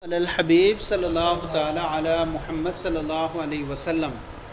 علی الحبیب صلی اللہ تعالی علی محمد صلی اللہ علیہ وسلم۔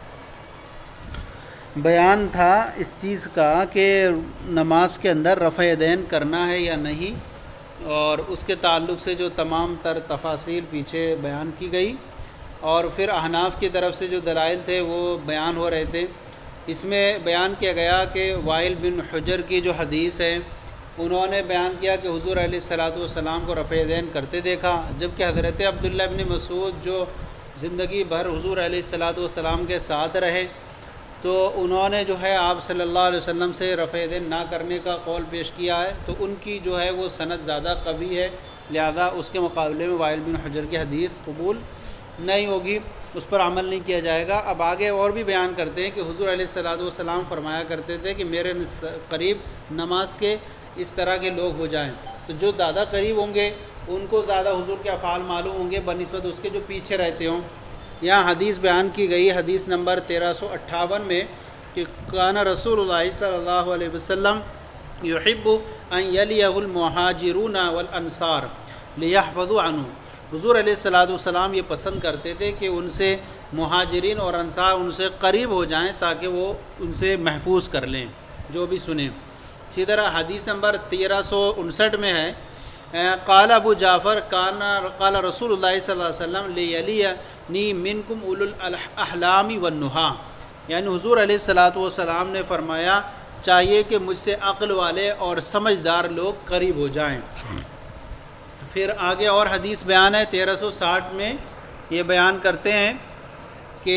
بیان تھا اس چیز کا کہ نماز کے اندر رفع یدین کرنا ہے یا نہیں، اور اس کے تعلق سے جو تمام تر تفاصیل پیچھے بیان کی گئی، اور پھر احناف کی طرف سے جو دلائل تھے وہ بیان ہو رہے تھے۔ اس میں بیان کیا گیا کہ وائل بن حجر کی جو حدیث ہے، انہوں نے بیان کیا کہ حضور علیہ الصلوۃ والسلام کو رفع یدین کرتے دیکھا، جبکہ حضرت عبداللہ بن مسعود جو زندگی بھر حضور علیہ الصلوۃ والسلام کے ساتھ رہے، تو انہوں نے جو ہے آپ صلی اللہ علیہ وسلم سے رفع یدین نہ کرنے کا قول پیش کیا ہے، تو ان کی جو ہے وہ سند زیادہ قوی ہے، لہذا اس کے مقابلے میں وائل بن حجر کی حدیث قبول نہیں ہوگی، اس پر عمل نہیں کیا جائے گا۔ اب آگے اور بھی بیان کرتے ہیں کہ حضور علیہ الصلوۃ والسلام فرمایا کرتے تھے کہ میرے قریب نماز کے اس طرح کے لوگ ہو جائیں، تو جو زیادہ قریب ہوں گے ان کو زیادہ حضور کے افعال معلوم ہوں گے بنسبت اس کے جو پیچھے رہتے ہوں۔ یہاں حدیث بیان کی گئی، حدیث نمبر 1358 میں، کہ کان رسول اللہ صلی اللہ علیہ وسلم یحب ان یلیہ المہاجرون والانصار لیحفظوا عنہ۔ حضور علیہ الصلوۃ والسلام یہ پسند کرتے تھے کہ ان سے مہاجرین اور انصار ان سے قریب ہو جائیں تاکہ وہ ان سے محفوظ کر لیں جو بھی سنیں۔ اسی طرح حدیث نمبر 1359 میں ہے، قال ابو جعفر قال رسول اللہ صلی اللہ علیہ وسلم لیلینی منکم اولو الاحلام والنہا، یعنی حضور علیہ الصلوۃ والسلام نے فرمایا چاہیے کہ مجھ سے عقل والے اور سمجھدار لوگ قریب ہو جائیں۔ پھر آگے اور حدیث بیان ہے 1360 میں، یہ بیان کرتے ہیں کہ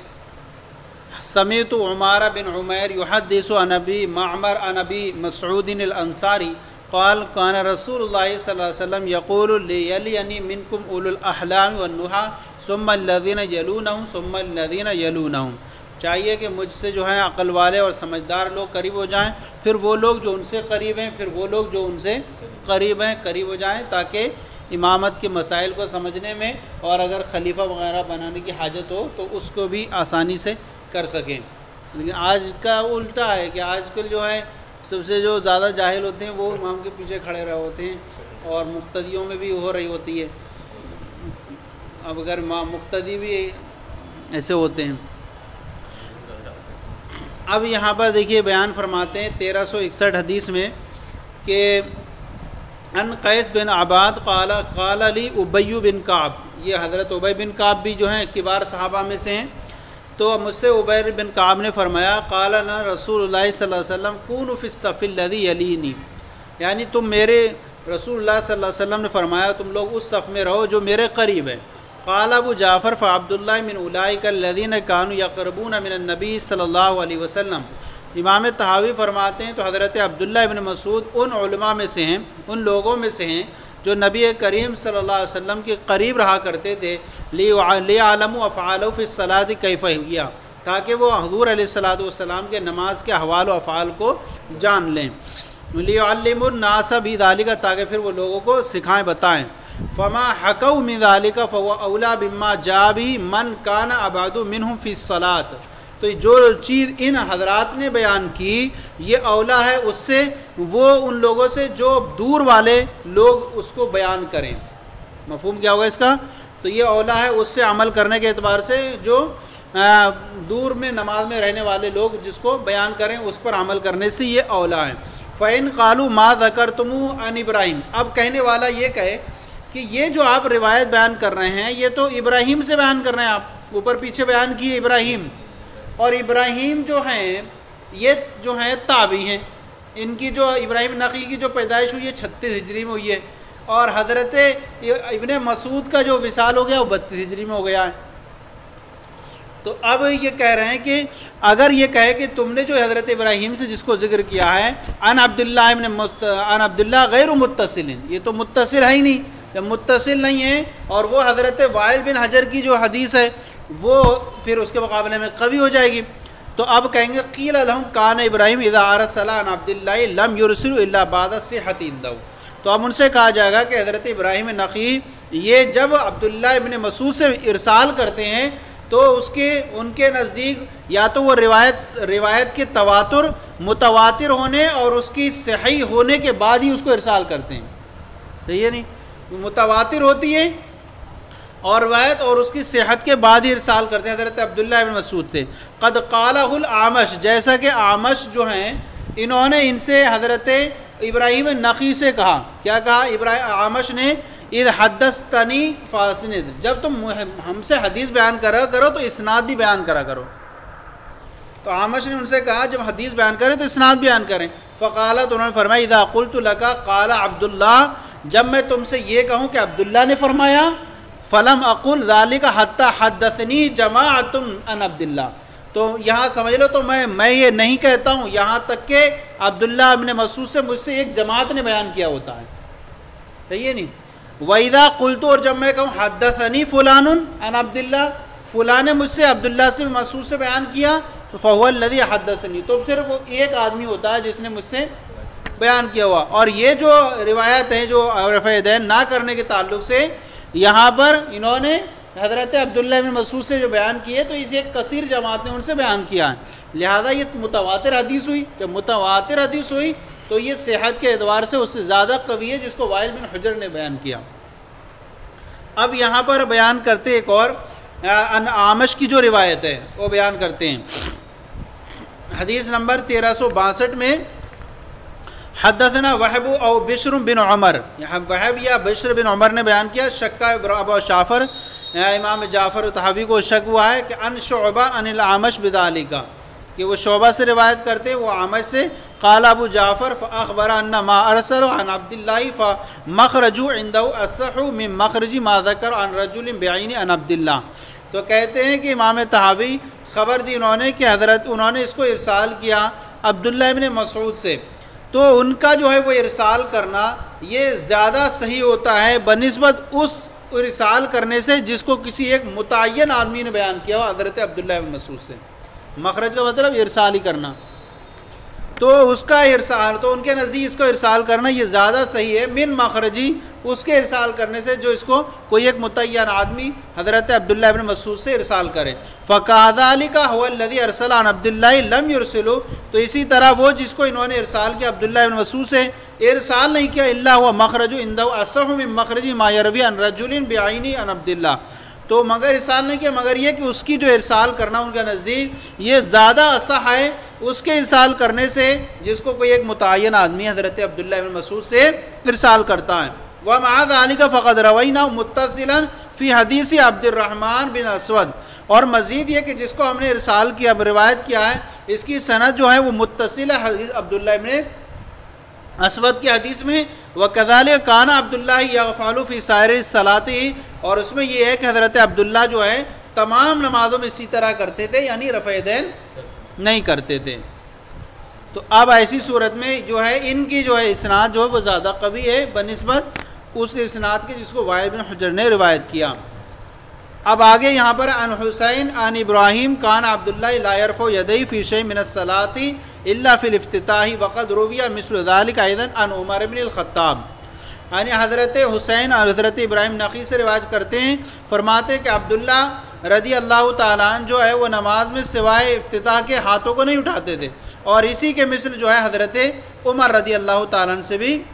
سمعت عمار بن عمیر یحدث عن ابی معمر عن ابی مسعود الانصاری قال کان رسول اللہ صلی اللہ علیہ وسلم یقول لیلینی منکم اولو الاحلام والنہا ثم الذین یلونہم ثم الذین یلونہم، چاہیے کہ مجھ سے جو ہیں عقل والے اور سمجھدار لوگ قریب ہو جائیں، پھر وہ لوگ جو ان سے قریب ہیں، پھر وہ لوگ جو ان سے قریب ہیں قریب ہو جائیں، تاکہ امامت کے مسائل کو سمجھنے میں اور اگر خلیفہ وغیرہ بنانے کی حاجت ہو تو اس کو بھی آسانی سے کر سکیں۔ لیکن آج کا الٹا ہے کہ آج کل جو ہے سب سے جو زیادہ جاہل ہوتے ہیں وہ امام کے پیچھے کھڑے رہے ہوتے ہیں، اور مقتدیوں میں بھی ہو رہی ہوتی ہے۔ اب اگر مقتدی بھی ایسے ہوتے ہیں۔ اب یہاں پر دیکھیے بیان فرماتے ہیں 1361 حدیث میں کہ ان قیس بن عباد قال لی ابی بن کعب، یہ حضرت ابی بن کعب بھی جو ہیں کبار صحابہ میں سے ہیں، تو مجھ سے ابی بن کعب نے فرمایا قال لنا رسول اللہ صلی اللہ علیہ وسلم کونوا فی الصف الذی یلینی، یعنی تم میرے رسول اللہ صلی اللہ علیہ وسلم نے فرمایا تم لوگ اس صف میں رہو جو میرے قریب ہے۔ قال ابو جعفر فعبداللہ من اولئک الذین کانوا یقربون من النبی صلی اللہ علیہ وسلم، امام طحاوی فرماتے ہیں تو حضرت عبداللہ ابن مسعود ان علماء میں سے ہیں، ان لوگوں میں سے ہیں جو نبی کریم صلی اللہ علیہ وسلم کے قریب رہا کرتے تھے، لیعلموا افعالہ فی الصلاۃ کیف ہی، تاکہ وہ حضور علیہ الصلوۃ والسلام کے نماز کے احوال و افعال کو جان لیں، لیعلموا الناس بذلک، تاکہ پھر وہ لوگوں کو سکھائیں بتائیں۔ فما حکوا من ذلک فهو اولی بما جاء به من کان ابعد منهم فی الصلاۃ، تو جو چیز ان حضرات نے بیان کی یہ اولا ہے اس سے، وہ ان لوگوں سے جو دور والے لوگ اس کو بیان کریں۔ مفہوم کیا ہوگا اس کا؟ تو یہ اولا ہے اس سے عمل کرنے کے اعتبار سے جو دور میں نماز میں رہنے والے لوگ جس کو بیان کریں اس پر عمل کرنے سے یہ اولا ہے۔ فَإِنْ قَالُوا مَا ذَكَرْتُمُ عَنْ ابراہیم، اب کہنے والا یہ کہے کہ یہ جو آپ روایت بیان کر رہے ہیں یہ تو ابراہیم سے بیان کر رہے ہیں، آپ اوپر پیچھے بیان کیے ابراہیم، اور ابراہیم جو ہیں یہ جو ہیں تابعی ہیں، ان کی جو ابراہیم نخعی کی جو پیدائش ہوئی ہے 36 ہجری میں ہوئی ہے، اور حضرت ابن مسعود کا جو وصال ہو گیا وہ 32 ہجری میں ہو گیا ہے۔ تو اب یہ کہہ رہے ہیں کہ اگر یہ کہے کہ تم نے جو حضرت ابراہیم سے جس کو ذکر کیا ہے عن عبداللہ غیر متصل، یہ تو متصل ہے ہی نہیں، جب متصل نہیں ہے اور وہ حضرت وائل بن حجر کی جو حدیث ہے وہ پھر اس کے مقابلے میں قوی ہو جائے گی، تو اب کہیں گے قیل لہم کان ابراہیم اذا ارسل عن عبداللہ لم یرسل الا بعد الصحۃ عنده، تو اب ان سے کہا جائے گا کہ حضرت ابراہیم نخعی یہ جب عبداللہ ابن مسعود سے ارسال کرتے ہیں تو ان کے نزدیک یا تو وہ روایت کے متواتر ہونے اور اس کی صحیح ہونے کے بعد ہی اس کو ارسال کرتے ہیں، صحیح ہے نہیں؟ متواتر ہوتی ہے اور روایت اور اس کی صحت کے بعد ہی ارسال کرتے ہیں حضرت عبداللہ بن مسعود سے. قد قالہ الاعمش، جیسا کہ اعمش جو ہیں انہوں نے ان سے حضرت ابراہیم نخعی سے کہا. کیا کہا اعمش نے؟ اذ حدثتنی فاسند، جب تم ہم سے حدیث بیان کرا کرو تو اسناد بھی بیان کرا کرو. تو اعمش نے ان سے کہا جب حدیث بیان کریں تو اسناد بیان کریں. فقالت، انہوں نے فرمایا اذا قلت لك قال عبداللہ، جب میں تم سے یہ کہوں کہ عبداللہ نے فرمایا، فلم اقل ذلك حتى حدثنی جماعت عن عبداللہ، تو یہاں سمجھ لو تو میں یہ نہیں کہتا ہوں یہاں تک کہ عبداللہ ابن مسعود سے مجھ سے ایک جماعت نے بیان کیا ہوتا ہے. صحیح ہے نہیں؟ وَإِذَا قُلْتُ، اور جب میں کہوں حدثنی فلان عن عبداللہ، فلاں نے مجھ سے عبداللہ سے مسعود سے بیان کیا، فَهُوَ الَّذِي حَدَّثَنِي، تو صرف ایک آدمی ہوتا ہے جس نے مجھ سے بیان کیا ہوا. اور یہ جو روایت ہیں جو رفع یدین نہ کرنے کے تعلق سے یہاں پر انہوں نے حضرت عبداللہ بن مسعود سے جو بیان کیے تو اس ایک کثیر جماعت نے ان سے بیان کیا ہے، لہذا یہ متواتر حدیث ہوئی. جب متواتر حدیث ہوئی تو یہ صحت کے اعتبار سے اس سے زیادہ قوی ہے جس کو وائل بن حجر نے بیان کیا. اب یہاں پر بیان کرتے ایک اور اعمش کی جو روایت ہے وہ بیان کرتے ہیں. حدیث نمبر 1362 میں حدثنا وہب او بشر بن عمر، یہاں وہب یا بشر بن عمر نے بیان کیا. شکا ابو جعفر، امام جعفر طحاوی کو شک ہوا ہے کہ ان شعبہ ان الاعمش بذالک، کہ وہ شعبہ سے روایت کرتے وہ اعمش سے. قال ابو جعفر فاخبر ان ما ارسل عن عبد الله فمخرج عنده اصح من مخرج ما ذكر عن رجل بعين عن عبد الله. تو کہتے ہیں کہ امام طحاوی خبر دی انہوں نے کہ حضرت انہوں نے اس کو ارسال کیا عبداللہ ابن مسعود سے، تو ان کا جو ہے وہ ارسال کرنا یہ زیادہ صحیح ہوتا ہے بنسبت اس ارسال کرنے سے جس کو کسی ایک متعین آدمی نے بیان کیا ہو حضرت عبداللہ ابن مسعود سے. مخرج کا مطلب ارسال ہی کرنا، تو اس کا ارسال، تو ان کے نزدیک اس کو ارسال کرنا یہ زیادہ صحیح ہے من مخرجی، اس کے ارسال کرنے سے جو اس کو کوئی ایک متعین آدمی حضرت عبداللہ ابن مسعود سے ارسال کرے. فَكَذَلِكَ هُوَ الَّذِي أَرْسَلَ عَنْ عَبْدِ اللَّهِ لَمْ يُرْسِلُ، تو اسی طرح وہ جس کو انہوں نے ارسال کیا عبداللہ ابن مسعود سے ارسال نہیں کیا، إِلَّا هُوَ مَخْرَجُ عِنْدَهُ أَصَحُّ مِن مَخْرَجِ مَا يَرْوِي عَنْ رَجُلٍ بِعَيْنِهِ عَنْ عَبْدِ اللَّهِ، تو مگر ارسال نہیں کیا مگر یہ کہ اس کی جو ارسال کرنا ان کے نزدیک یہ زیادہ اصح ہے اس کے ارسال کرنے سے جس کو کوئی ایک متعین آدمی حضرت عبداللہ بن مسعود سے ارسال کرتا ہے. وَمَعَ ذَلِكَ فَقَدْ رَوَيْنَا مُتَّصِلًا فِي حَدِيثِ عبد الرحمن بن اسود، اور مزید یہ کہ جس کو ہم نے ارسال کیا روایت کیا ہے اس کی سند جو ہے وہ متصل ہے حدیث عبداللہ بن اسود کی حدیث میں. وَكَذَلِكَ كَانَ عَبْدُ اللَّهِ يَغْفَلُ فِي سَائِرِ الصَّلَاةِ، اور اس میں یہ ہے کہ حضرت عبداللہ جو ہے تمام نمازوں میں اسی طرح کرتے تھے، یعنی رفع یدین نہیں کرتے تھے. تو اب ایسی صورت میں جو ہے ان کی جو ہے اسناد جو ہے وہ زیادہ قوی ہے بنسبت اس اسناد کے جس کو وائل بن حجر نے روایت کیا. اب آگے یہاں پر عن حسین عن ابراہیم کان عبداللہ لا يرفع یدیہ فی شیء من الصلاۃ الا فی الافتتاح وقد روی مثل ذلك ایضا عن عمر بن الخطاب. یعنی حضرت حسین اور حضرت ابراہیم نخعی سے روایت کرتے ہیں، فرماتے ہیں کہ عبداللہ رضی اللہ تعالیٰ عنہ جو ہے وہ نماز میں سوائے افتتاح کے ہاتھوں کو نہیں اٹھاتے تھے، اور اسی کے مثل جو ہے حضرت عمر رضی اللہ تعالیٰ عنہ سے بھی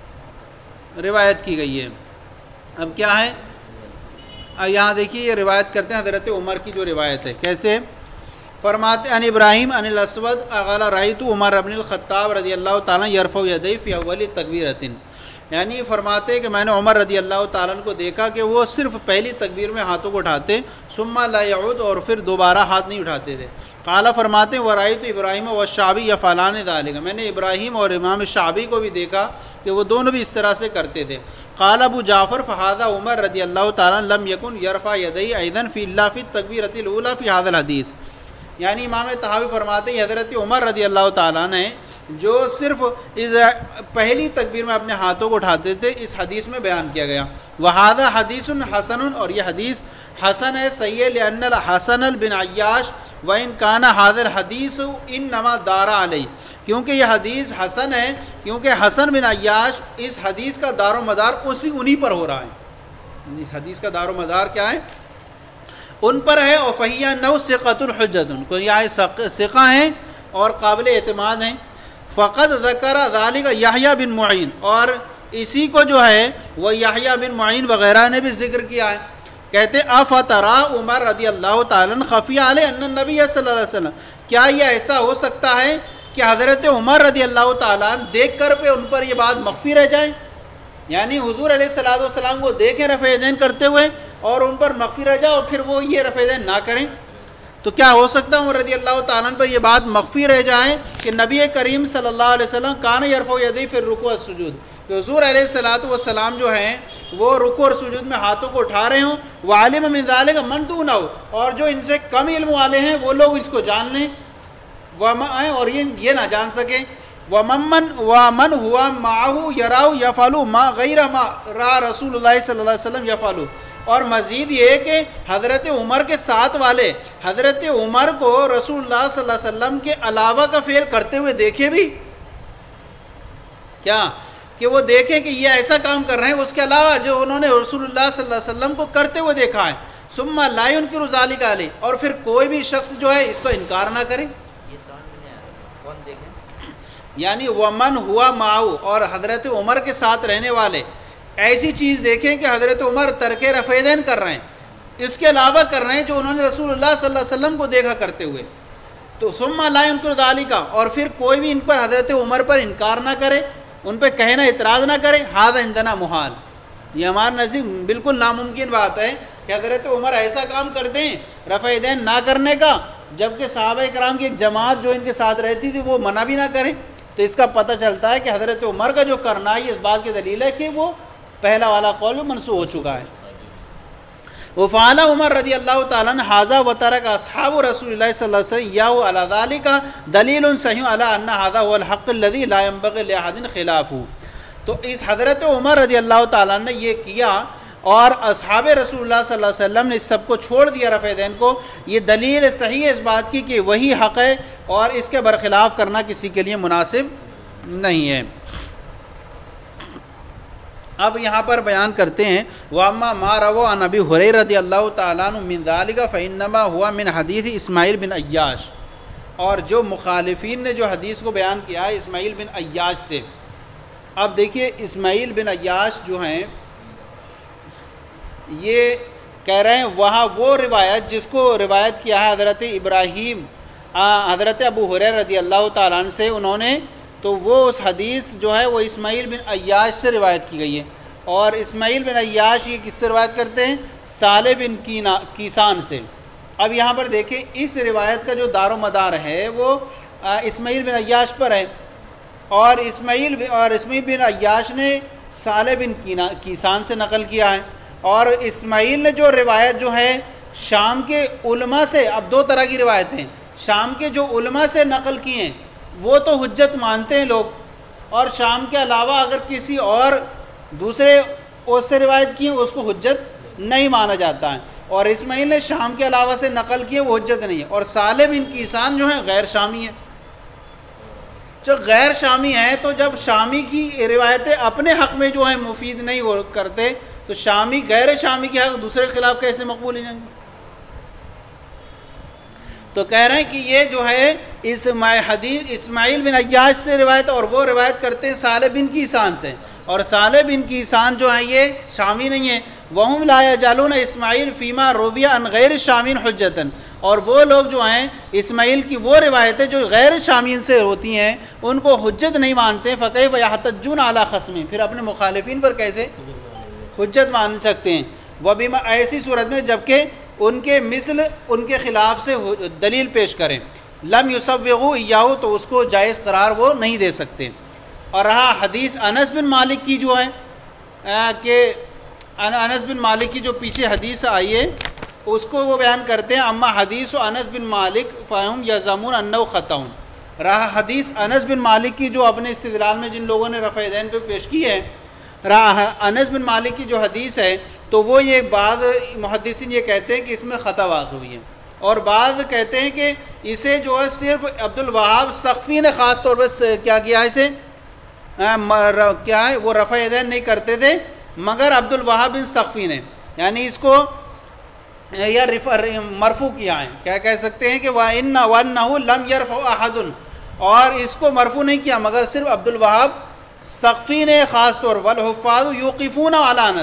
روایت کی گئی ہے. اب کیا ہے یہاں دیکھیے یہ روایت کرتے ہیں حضرت عمر کی جو روایت ہے کیسے فرماتے ان ابراہیم ان الاسود قال رأیت عمر بن الخطاب رضی اللہ تعالیٰ یرفع یدیہ فی اول تکبیرۃ، یعنی فرماتے کہ میں نے عمر رضی اللہ تعالیٰ کو دیکھا کہ وہ صرف پہلی تکبیر میں ہاتھوں کو اٹھاتے ثم لا یعود، اور پھر دوبارہ ہاتھ نہیں اٹھاتے تھے. قال فرماتے ورأیت ابراہیم والشعبی یفعلان ذلک، میں نے ابراہیم اور امام شعبی کو بھی دیکھا کہ وہ دونوں بھی اس طرح سے کرتے تھے. قال ابو جعفر فہذا عمر رضی اللہ تعالیٰ لم یکن یرفع یدیہ ایضا فی الا فی التکبیرۃ الاولی فی ھذا الحدیث، یعنی امام طحاوی فرماتے ہیں حضرت عمر رضی اللہ تعالیٰ نے جو صرف اس پہلی تکبیر میں اپنے ہاتھوں کو اٹھاتے تھے اس حدیث میں بیان کیا گیا. وہذا حدیث حسن، اور یہ حدیث حسن ہے صحیح ہے، لأن الحسن بن عیاش وإن كان هذا الحديث انما دار علیہ، کیونکہ یہ حدیث حسن ہے کیونکہ حسن بن عیاش اس حدیث کا دار و مدار انہی پر ہو رہا ہے. اس حدیث کا دار و مدار کیا ہے؟ ان پر ہے. اور فہی انہ ثقۃ حجۃ، کو یہ ثقہ ہیں اور قابل اعتماد ہیں. فقد ذکر ذلك یحییٰ بن معین، اور اسی کو جو ہے وہ یحییٰ بن معین وغیرہ نے بھی ذکر کیا ہے. کہتے افترا عمر رضی اللہ تعالیٰ خفی علیہ ان النبی صلی اللہ علیہ وسلم، کیا یہ ایسا ہو سکتا ہے کہ حضرت عمر رضی اللہ تعالیٰ دیکھ کر پہ ان پر یہ بات مخفی رہ جائے؟ یعنی حضور علیہ الصلوۃ والسلام کو دیکھیں رفع یدین کرتے ہوئے اور ان پر مخفی رہ جائے اور پھر وہ یہ رفع یدین نہ کریں؟ تو کیا ہو سکتا ہے عمر رضی اللہ تعالیٰ پر یہ بات مخفی رہ جائے کہ نبی کریم صلی اللہ علیہ وسلم کان یرفع یدیہ فی الرکوع والسجود، کہ حضور علیہ الصلوۃ والسلام جو ہیں وہ رکوع اور سجود میں ہاتھوں کو اٹھا رہے ہوں، وعلم من ذلک من دونہ، اور جو ان سے کم علم والے ہیں وہ لوگ اس کو جان لیں اور یہ نہ جان سکیں، ومن ہوا معه یراہ یفعل ما غیر ما را رسول اللہ صلی اللہ علیہ وسلم یفعل، اور مزید یہ کہ حضرت عمر کے ساتھ والے حضرت عمر کو رسول اللہ صلی اللہ علیہ وسلم کے علاوہ کا فعل کرتے ہوئے دیکھے بھی، کیا کہ وہ دیکھیں کہ یہ ایسا کام کر رہے ہیں اس کے علاوہ جو انہوں نے رسول اللہ صلی اللہ علیہ وسلم کو کرتے ہوئے دیکھا ہے، ثم لا ينکر ذلک علیہ، اور پھر کوئی بھی شخص جو ہے اس کو انکار نہ کرے۔ یہ سوال میں نے کون دیکھے؟ یعنی ومن ہوا معه، اور حضرت عمر کے ساتھ رہنے والے ایسی چیز دیکھیں کہ حضرت عمر ترک رفع یدین کر رہے ہیں، اس کے علاوہ کر رہے ہیں جو انہوں نے رسول اللہ صلی اللہ علیہ وسلم کو دیکھا کرتے ہوئے، تو ثم لا ينکر ذلک، اور پھر کوئی بھی ان پر حضرت عمر پر انکار نہ کرے، ان پہ کہنا اعتراض نہ کرے، ھذا عندنا محال، یہ ہمارے نزدیک بالکل ناممکن بات ہے کہ حضرت عمر ایسا کام کر دیں رفع یدین نہ کرنے کا، جبکہ صحابہ کرام کی ایک جماعت جو ان کے ساتھ رہتی تھی وہ منع بھی نہ کرے۔ تو اس کا پتہ چلتا ہے کہ حضرت عمر کا جو کرنا ہے اس بات کی دلیل ہے کہ وہ پہلا والا قول منسوخ ہو چکا ہے۔ وفعل عمر رضی اللہ تعالیٰ عنہ ھذا وترک اصحاب رسول اللہ صلی اللہ علیہ وسلم یاہ علی ذلک دلیل صحیح علی ان ھذا هو الحق الذی لا ينبغی لاحد خلافہ۔ تو اس حضرت عمر رضی اللہ تعالیٰ نے یہ کیا اور اصحاب رسول اللہ صلی اللہ علیہ وسلم نے اس سب کو چھوڑ دیا رفع یدین کو، یہ دلیل صحیح ہے اس بات کی کہ وہی حق ہے اور اس کے برخلاف کرنا کسی کے لیے مناسب نہیں ہے۔ اب یہاں پر بیان کرتے ہیں وَأَمَّا مَا رَوَوْا عَنْ أَبِي هُرَيْرَةَ رضی اللہ تعالیٰ عنہ مِنْ ذَلِكَ فَإِنَّمَا هُوَ مِنْ حدیث اسماعیل بن عیاش، اور جو مخالفین نے جو حدیث کو بیان کیا ہے اسماعیل بن عیاش سے۔ اب دیکھیے اسماعیل بن عیاش جو ہیں یہ کہہ رہے ہیں وہاں وہ روایت جس کو روایت کیا ہے حضرت ابراہیم حضرت ابو ہریرہ رضی اللہ تعالیٰ عنہ سے انہوں نے، تو وہ اس حدیث جو ہے وہ اسماعیل بن عیاش سے روایت کی گئی ہے، اور اسماعیل بن عیاش یہ کس سے روایت کرتے ہیں؟ صالح بن کیسان سے۔ اب یہاں پر دیکھیں اس روایت کا جو دار و مدار ہے وہ اسماعیل بن عیاش پر ہے، اور اسماعیل بن عیاش نے صالح بن کیسان سے نقل کیا ہے، اور اسماعیل نے جو روایت جو ہے شام کے علماء سے، اب دو طرح کی روایتیں ہیں، شام کے جو علماء سے نقل کی ہیں وہ تو حجت مانتے ہیں لوگ، اور شام کے علاوہ اگر کسی اور دوسرے اس سے روایت کی ہیں اس کو حجت نہیں مانا جاتا ہے، اور اسماعیل نے شام کے علاوہ سے نقل کی ہے وہ حجت نہیں ہے، اور صالح بن کیسان جو ہیں غیر شامی ہیں۔ جو غیر شامی ہیں تو جب شامی کی روایتیں اپنے حق میں جو ہیں مفید نہیں کرتے تو شامی غیر شامی کے حق دوسرے کے خلاف کیسے مقبول ہو جائیں گے؟ تو کہہ رہے ہیں کہ یہ جو ہے اس حدیث اسماعیل بن عیاش سے روایت، اور وہ روایت کرتے ہیں صالح بن کیسان سے، اور صالح بن کیسان جو ہیں یہ شامی نہیں ہیں۔ وَهُمْ لَا يَجْعَلُونَ اسماعیل فِيمَا رُوِیَ عَنْ غَيْرِ شَامٍ حُجَّةً، اور وہ لوگ جو ہیں اسماعیل کی وہ روایتیں جو غیر شامین سے ہوتی ہیں ان کو حجت نہیں مانتے، فَكَيْفَ يَحْتَجُّونَ عَلَىٰ خَصْمِهِمْ، پھر اپنے مخالفین پر کیسے حجت مان سکتے ہیں؟ وَبِمَا، ایسی صورت میں جبکہ ان کے مثل ان کے خلاف سے دلیل پیش کریں، لم یصوغوا ایاہ، تو اس کو جائز قرار وہ نہیں دے سکتے۔ اور رہا حدیث انس بن مالک کی جو ہے کہ انس بن مالک کی جو پیچھے حدیث آئی ہے اس کو وہ بیان کرتے ہیں، اما حدیث انس بن مالک فہم یزعمون انہ خطأ۔ رہا حدیث انس بن مالک کی جو اپنے استدلال میں جن لوگوں نے رفع یدین پہ پیش کی ہے، رہا انس بن مالک کی جو حدیث ہے تو وہ یہ بعض محدثین یہ کہتے ہیں کہ اس میں خطا واقع ہوئی ہے، اور بعض کہتے ہیں کہ اسے جو ہے صرف عبد الوہاب ثقفی نے خاص طور پر کیا کیا ہے، اسے کیا ہے وہ رفع یدین نہیں کرتے تھے مگر عبد الوہاب بن ثقفی نے، یعنی اس کو یا مرفوع کیا ہے، کیا کہہ سکتے ہیں کہ وَإِنَّهُ لَمْ يَرْفَعْ أَحَدٌ، اور اس کو مرفوع نہیں کیا مگر صرف عبد الوہاب ثقفی نے خاص طور وَالْحُفَّاظُ يُوقِفُونَ عَلَىٰ أَنَس،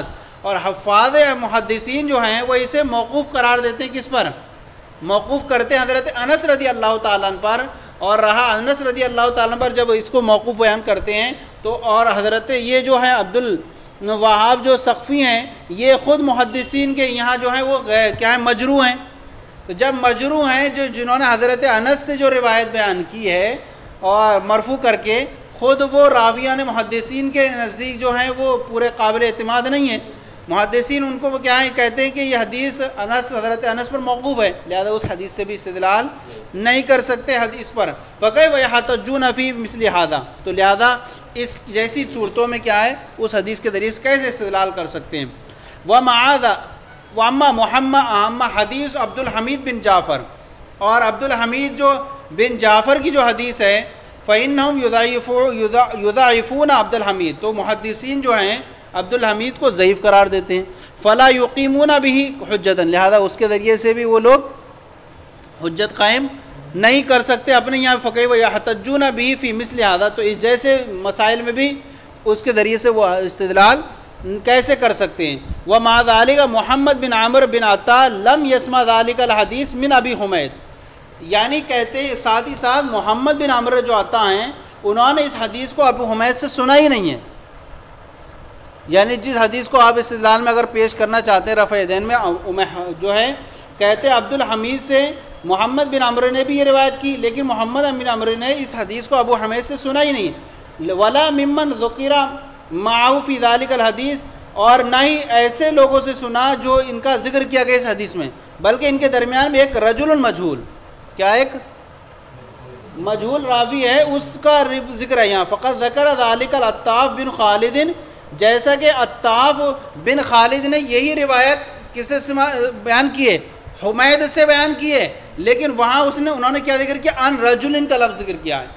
اور حفاظ محدثین جو ہیں وہ اسے موقوف قرار دیتے ہیں. کس پر موقوف کرتے ہیں؟ حضرت انس رضی اللہ تعالیٰ عنہ پر. اور رہا انس رضی اللہ تعالیٰ عنہ پر جب اس کو موقوف بیان کرتے ہیں تو اور حضرت یہ جو ہے عبد الوہاب جو ثقفی ہیں یہ خود محدثین کے یہاں جو ہیں وہ کیا ہیں مجروح ہیں. تو جب مجروح ہیں جنہوں نے حضرت انس سے جو روایت بیان کی ہے اور مرفوع کر کے، خود وہ راویان محدثین کے نزدیک جو ہیں وہ پورے قابل اعتماد نہیں ہیں. محدثین ان کو وہ کیا ہے کہتے ہیں کہ یہ حدیث حضرت انس پر موقوف ہے، لہذا اس حدیث سے بھی استدلال نہیں کر سکتے حدیث پر. فَكَيْفَ يَحْتَجُّونَ فِي مِثْلِ هَذَا، تو لہذا اس جیسی صورتوں میں کیا ہے اس حدیث کے ذریعے کیسے استدلال کر سکتے ہیں. وَأَمَّا محمد حدیث عبد الحمید بن جعفر، اور عبد الحمید جو بن جعفر کی جو حدیث ہے فَإِنَّهُمْ يُضَعِفُونَ عبد الحمید، تو محدثین جو ہیں عبد الحمید کو ضعیف قرار دیتے ہیں. فَلَا يُقِيمُونَ بِهِ حُجَّةً، لہذا اس کے ذریعے سے بھی وہ لوگ حجت قائم نہیں کر سکتے اپنے یہاں. فَكَيْفَ يَحْتَجُّونَ بِهِ فِي مِثْلِ هَذَا، تو اس جیسے مسائل میں بھی اس کے ذریعے سے وہ استدلال کیسے کر سکتے ہیں. وَمَعَ ذَلِكَ محمد بن عامر بن عطا لم يسمع ذلك الحدیث من ابی حمید، یعنی کہتے ہیں ساتھ ہی ساتھ محمد بن عامر جو عطا ہیں انہوں نے اس حدیث کو ابو حمید سے سنا ہی نہیں ہے. یعنی جس حدیث کو آپ استدلال میں اگر پیش کرنا چاہتے ہیں رفع یدین میں جو ہے کہتے ہیں عبد الحمید سے محمد بن عمرو نے بھی یہ روایت کی، لیکن محمد بن عمرو نے اس حدیث کو ابو حمید سے سنا ہی نہیں. ولا ممن ذکر معه فی ذلک الحدیث، اور نہ ہی ایسے لوگوں سے سنا جو ان کا ذکر کیا گیا اس حدیث میں، بلکہ ان کے درمیان میں ایک رجل مجہول، کیا ایک مجہول راوی ہے اس کا ذکر ہے یہاں. فقط ذکر ذلک العطاف بن خالد، جیسا کہ عطاف بن خالد نے یہی روایت کسے بیان کی ہے؟ حمید سے بیان کی ہے، لیکن وہاں انہوں نے کیا ذکر کیا؟ ان رجل کا لفظ ذکر کیا ہے،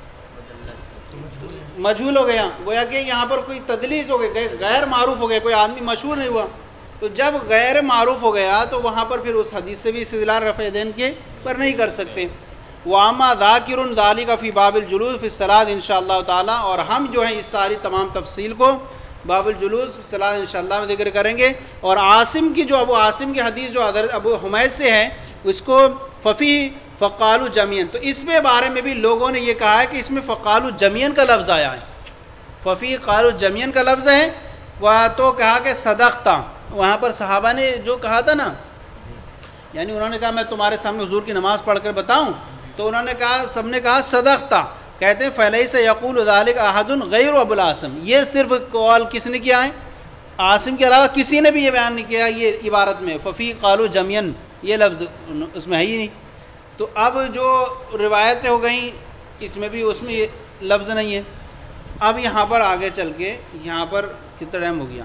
مجہول ہو گیا. گویا کہ یہاں پر کوئی تدلیس ہو گئی، غیر معروف ہو گیا، کوئی آدمی مشہور نہیں ہوا. تو جب غیر معروف ہو گیا تو وہاں پر پھر اس حدیث سے بھی استدلال رفع یدین کے پر نہیں کر سکتے. وَأَمَّا ذَاكِرٌ ذَلِكَ فِي بَابِ الْجُلُوسِ فِي الصَّلَاةِ انشاءاللہ تعالیٰ، اور ہم جو ہیں اس ساری تمام تفصیل کو باب الجلوس فی الصلاۃ انشاءاللہ میں ذکر کریں گے. اور عاصم کی جو ابو عاصم کی حدیث جو حضرت ابو حمید سے ہے اس کو فقالوا جميعا، تو اس میں بارے میں بھی لوگوں نے یہ کہا ہے کہ اس میں فقالوا جميعا کا لفظ آیا ہے، قالوا جميعا کا لفظ ہے. تو کہا کہ صدقتا، وہاں پر صحابہ نے جو کہا تھا نا، یعنی انہوں نے کہا میں تمہارے سامنے حضور کی نماز پڑھ کر بتاؤں، تو انہوں نے کہا سب نے کہا صدقتا. کہتے ہیں فَلَيْسَ يَقُولُ ذَلِكَ أَحَدٌ غَيْرُ ابو العاصم، یہ صرف قول کس نے کیا ہے؟ عاصم کے علاوہ کسی نے بھی یہ بیان نہیں کیا یہ عبارت میں قالوا جميعا، یہ لفظ اس میں ہے ہی نہیں. تو اب جو روایتیں ہو گئیں اس میں بھی اس میں یہ لفظ نہیں ہے. اب یہاں پر آگے چل کے یہاں پر کتنا ٹائم ہو گیا؟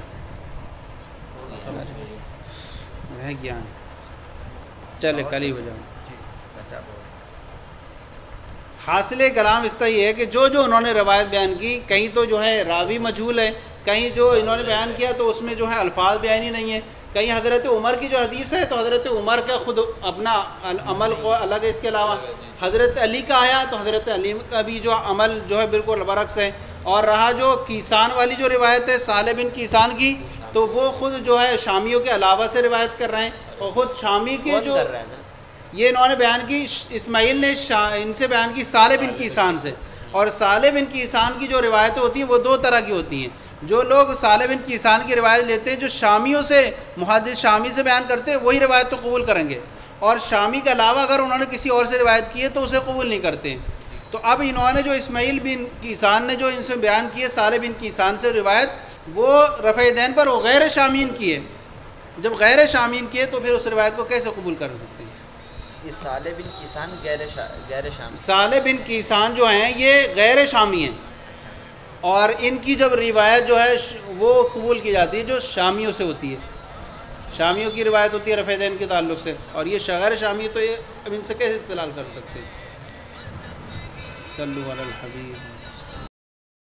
رہ گیا، چلے کل ہی ہو جائے. حاصل کلام اس طرح یہ ہے کہ جو انہوں نے روایت بیان کی، کہیں تو جو ہے راوی مجہول ہے، کہیں جو انہوں نے بیان کیا تو اس میں جو ہے الفاظ بیان ہی نہیں ہے. کہیں حضرت عمر کی جو حدیث ہے تو حضرت عمر کا خود اپنا عمل کو الگ ہے، اس کے علاوہ حضرت علی کا آیا تو حضرت علی کا بھی جو عمل جو ہے بالکل برعکس ہے. اور رہا جو کیسان والی جو روایت ہے صالح بن کیسان کی، تو وہ خود جو ہے شامیوں کے علاوہ سے روایت کر رہے ہیں، اور خود شامی کے جو یہ انہوں نے بیان کی، اسماعیل نے ان سے بیان کی صالح بن کیسان سے. اور صالح بن کیسان کی جو روایتیں ہوتی ہیں وہ دو طرح کی ہوتی ہیں. جو لوگ صالح بن کیسان کی روایت لیتے ہیں، جو شامیوں سے محدث شامی سے بیان کرتے ہیں وہی روایت تو قبول کریں گے، اور شامی کے علاوہ اگر انہوں نے کسی اور سے روایت کی ہے تو اسے قبول نہیں کرتے. تو اب انہوں نے جو اسماعیل بن کیسان نے جو ان سے بیان کی ہے صالح بن کیسان سے روایت، وہ رفع دین پر وہ غیر شامین کی ہے. جب غیر شامین کی ہے تو پھر اس روایت کو کیسے قبول کر سکتے ہیں؟ یہ صالح بن کیسان غیر شامی، صالح بن کیسان جو ہیں یہ غیر شامی ہیں، اور ان کی جب روایت جو ہے وہ قبول کی جاتی ہے جو شامیوں سے ہوتی ہے. شامیوں کی روایت ہوتی ہے رفع دین کے تعلق سے، اور یہ غیر شامی، تو یہ اب ان سے کیسے استدلال کر سکتے ہیں؟ صلو علی الحبیب.